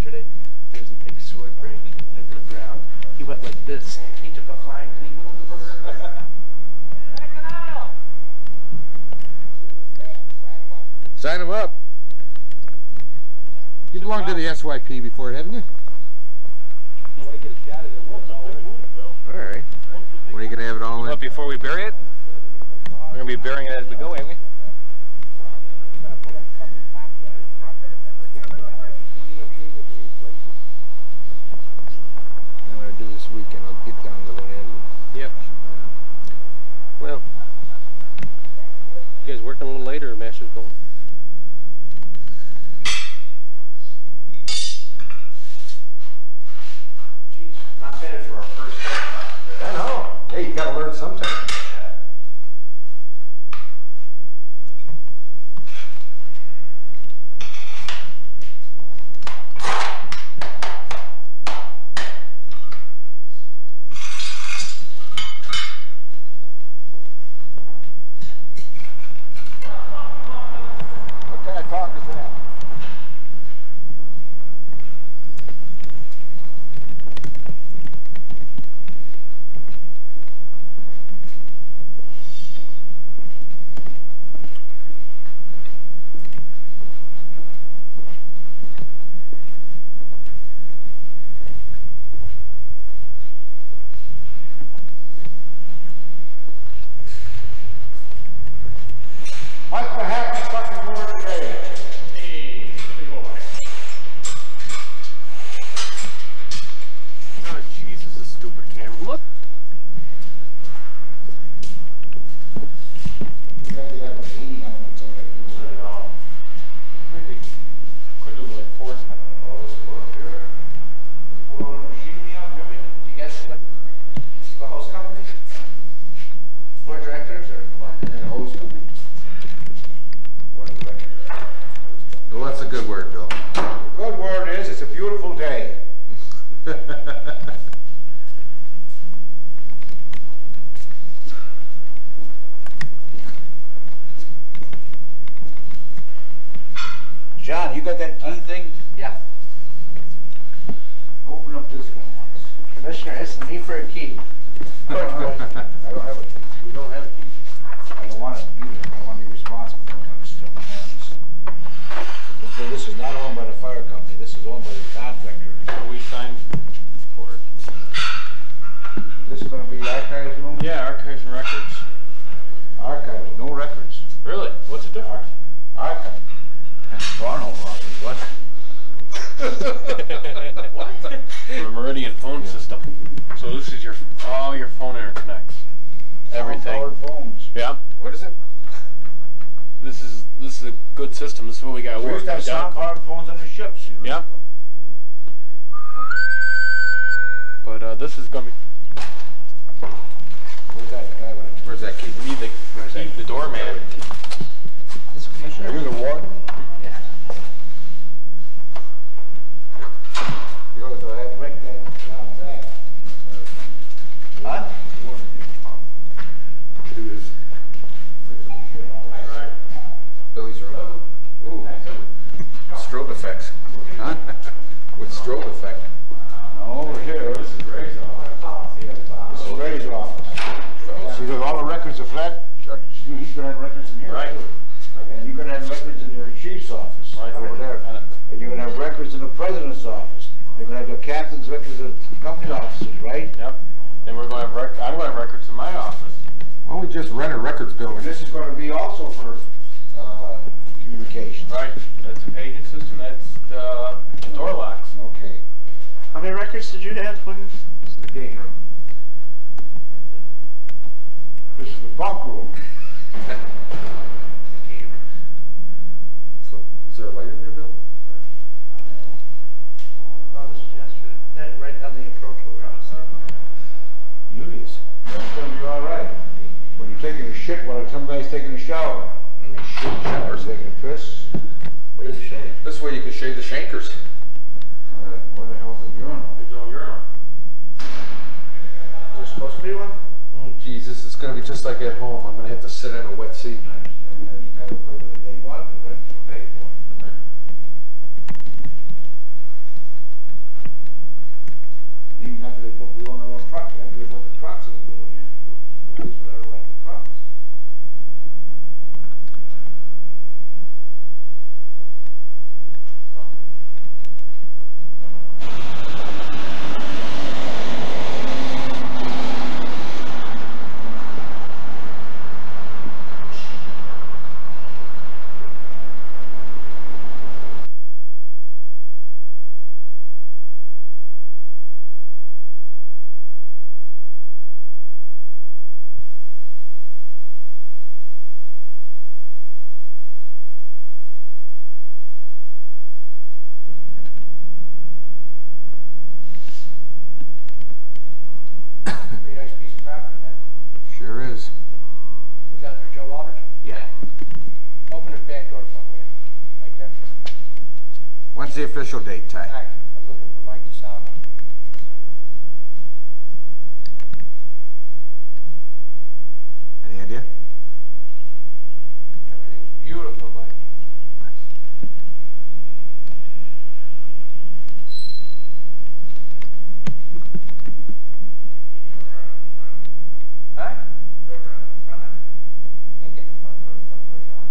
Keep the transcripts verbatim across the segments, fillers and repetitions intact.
yesterday. There was a big sword break on the ground. He went like this. He took a flying leap. Sign him up. You belong to the S Y P before, haven't you? All right. When are you gonna have it all in? Well, before we bury it, we're gonna be burying it as we go, ain't we? I'm gonna do this weekend. I'll get down to one end. Yep. Well, you guys working a little later, or Master's going? Jeez, not bad for our first day. I know. Hey, you gotta learn sometime. What kind of talk is that? Mike, what happened fucking board today? Oh, Jesus, this stupid camera. Look. You gotta get up with heating elements over there. Maybe could do like four. Do you guys like the host company? Board of directors or what? And hose company. Well, that's a good word, Bill. The good word is it's a beautiful day. John, you got that key thing? Yeah. Open up this one once. Commissioner, it's me for a key. George boy. I don't have a key. We don't have a key. I don't want it either. I don't want to be responsible for it. I was still hands. So this is not owned by the fire company. This is owned by the contractor. We signed for it. Is this going to be archives room? Yeah, archives and records. Archives, no records. Really? What's the difference? Archive. Barnhole office, what? The Meridian phone system. So this is your all your phone interconnects. Everything. Powered phones. Yeah. What is it? This is this is a good system. This is what we got to We work. used to have sound powered phones on the ships. Yeah. But uh, this is gonna be. Where's that? Uh, where's that key? We need the key, the doorman. This commissioner? Are you the warden? Yeah. You always thought I'd break that down back. Huh? Do this. Right. Billy's room. Ooh. Strobe effects. Huh? With strobe effect. No, over here. This is Ray's office. This is Ray's office. See, there's all the records of that. He's gonna have records in here. Right. Too. And you're gonna have records in your chief's office. Right. Over there. And, uh, And you're gonna have records in the president's office. You're gonna have your captain's records of company officers, right? Yep. And we're going to have rec I'm going to have records in my office. Why don't we just rent a records building? This is gonna be also for, uh, communications. Right. That's a paging system. That's uh, the door locks. Okay. How many records did you have when? This is the game room. This is the bunk room. Is there a light in there, Bill? Oh, this is yesterday. That right on the approach over there. Julius, that's gonna be all right. When you're taking a shit while some guy's taking a shower. Mm, shit, Or showers. taking a piss. Where do you shave? This way you can shave the shankers. Uh, where the hell's the urinal? There's no urinal. Is there supposed to be one? Oh, Jesus, it's going to be just like at home. I'm going to have to sit in a wet seat. And then you got equipment that they bought, the rent to pay for it. own truck, then we look at trucks, and we look at police would ever rent the trucks. Pretty nice piece of property, huh? Sure is. Who's out there, Joe Aldrich? Yeah. Open his back door for me, yeah? Right there. When's the official date, Ty? Hi, I'm looking for Mike DeSalvo. Any idea? Everything's beautiful, Mike. Huh? Can't get in the front door, the front door's locked.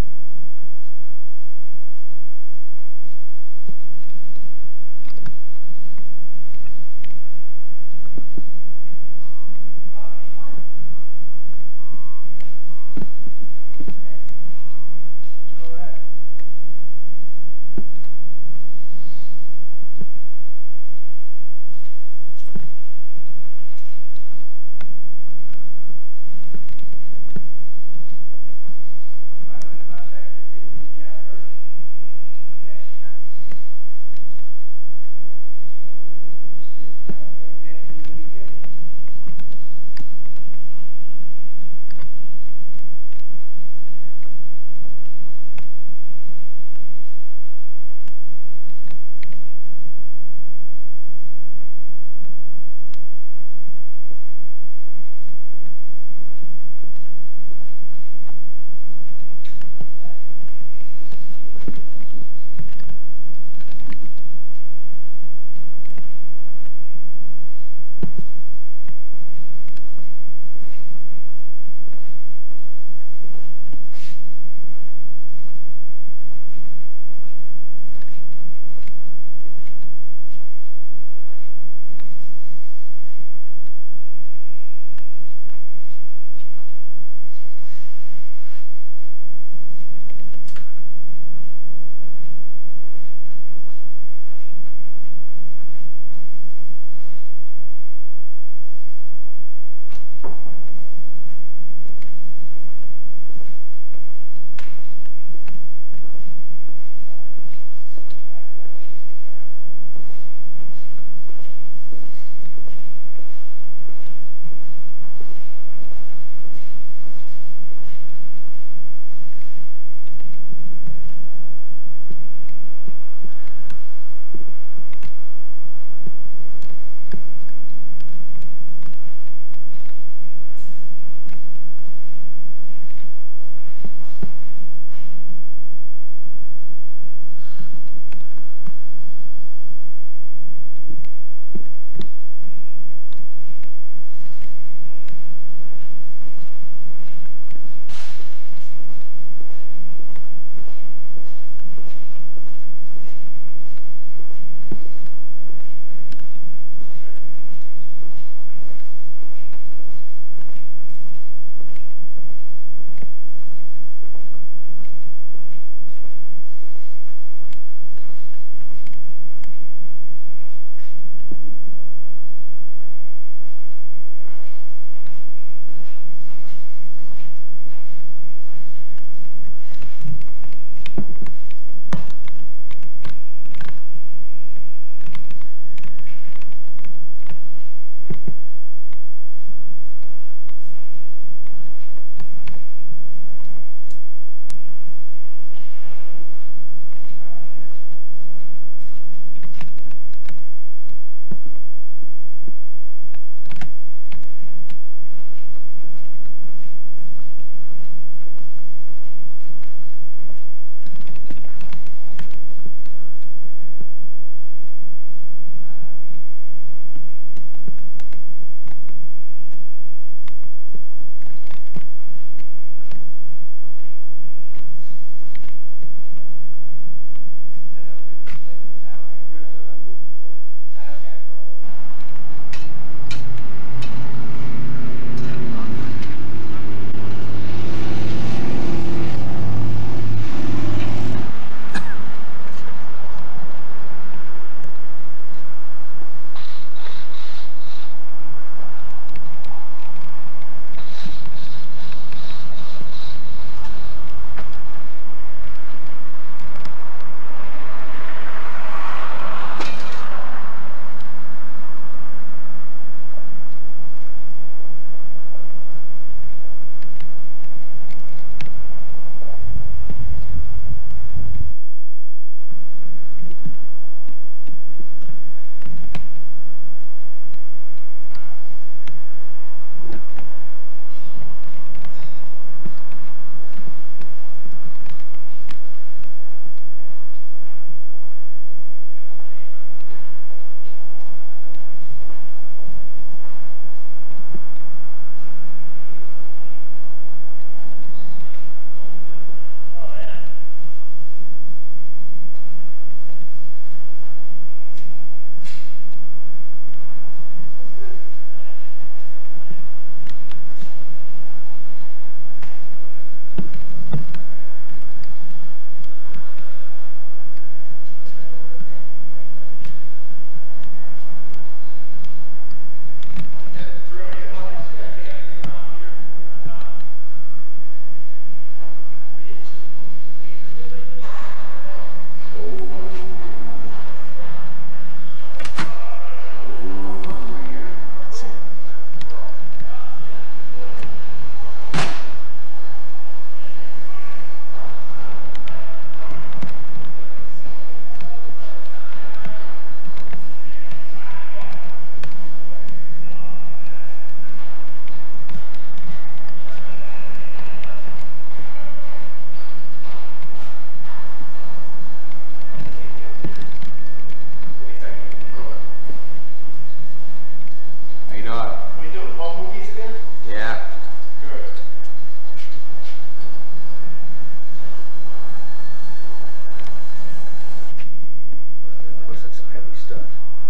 stuff.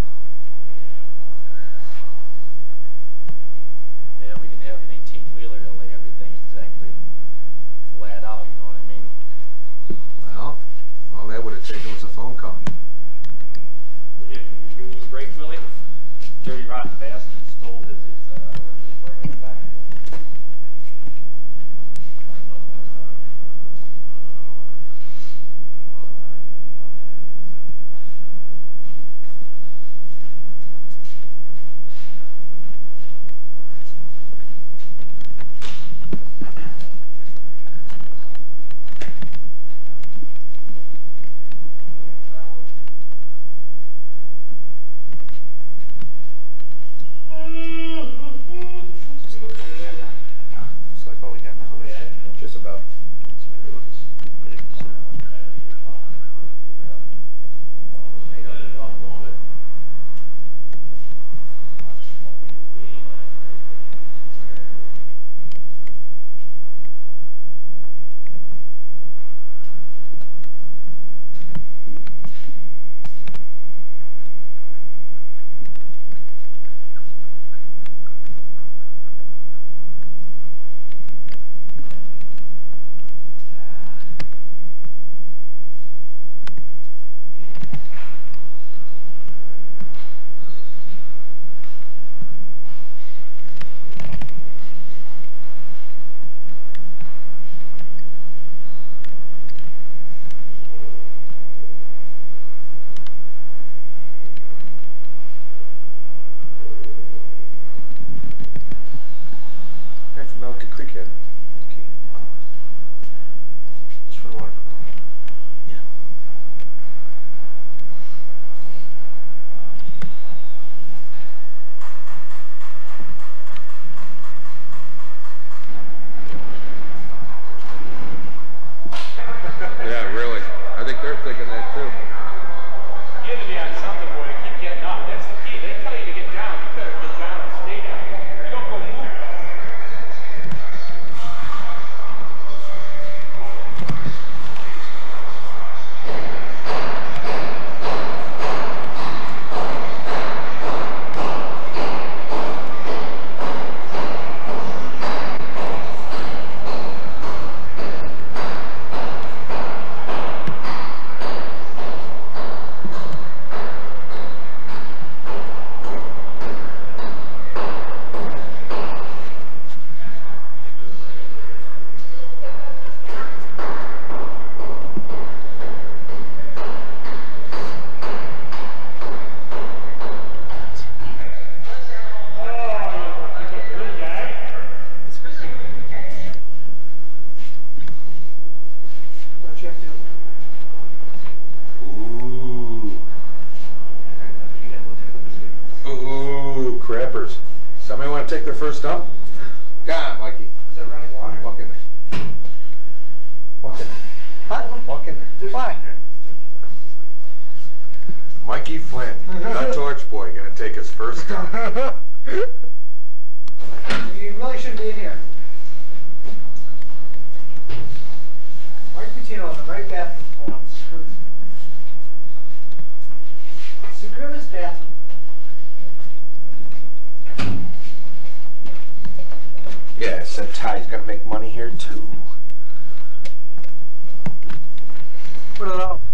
Yeah, we didn't have an eighteen wheeler to lay everything exactly flat out, you know what I mean? Well, all that would have taken was a phone call. Yeah, you use brakes, Willie? Dirty rotten bastard stole his. Uh, bringing him back. It's like what we got now. Just about. Right from Elk to Creekhead. Okay. Just for the water. Yeah. Yeah, really. I think they're thinking that too. You had to be on something, boy, to keep getting up. That's the key. They tell you to get down. You better get down and stay down. You don't go move. What you have to do? Ooh. You gotta look at it. Ooh, crappers. Somebody want to take their first dump? Come on, Mikey. Is it running water? Walk in there. Walk in there. Huh? Walk in there. Why? Mikey Flynn, the torch boy, gonna take his first dump. You really shouldn't be in here. Mark Pitino in the right bathroom for him. Secure this bathroom. Yeah, said Ty's gonna make money here too. Put it on.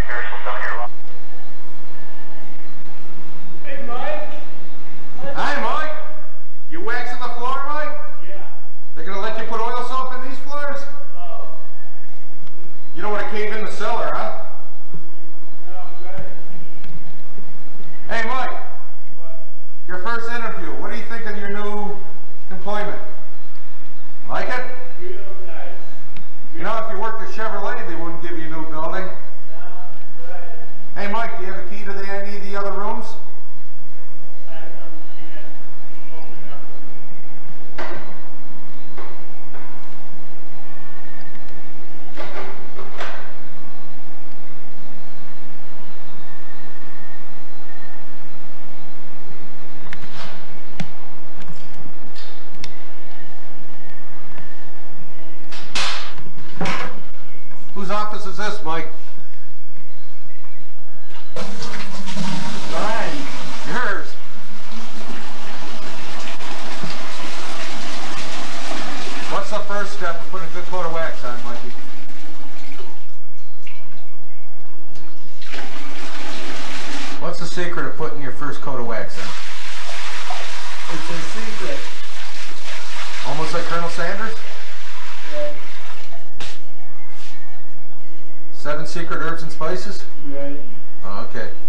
Hey, Mike. Hi, Mike. You waxing the floor, Mike? Yeah. They're gonna let you put oil soap in these floors? Oh. You don't want to cave in the cellar, huh? No, good. Hey, Mike. What? Your first interview. What do you think of your new employment? Like it? Real nice. You know, if you worked at Chevrolet, they wouldn't give you a new building. Nah, good. Hey, Mike, do you have a key to the, any of the other rooms? I um, can't open up. Whose office is this, Mike? Mine. Yours. What's the first step of putting a good coat of wax on, Mikey? What's the secret of putting your first coat of wax on? It's a secret. Almost like Colonel Sanders? Right. Seven secret herbs and spices? Right. Oh, okay.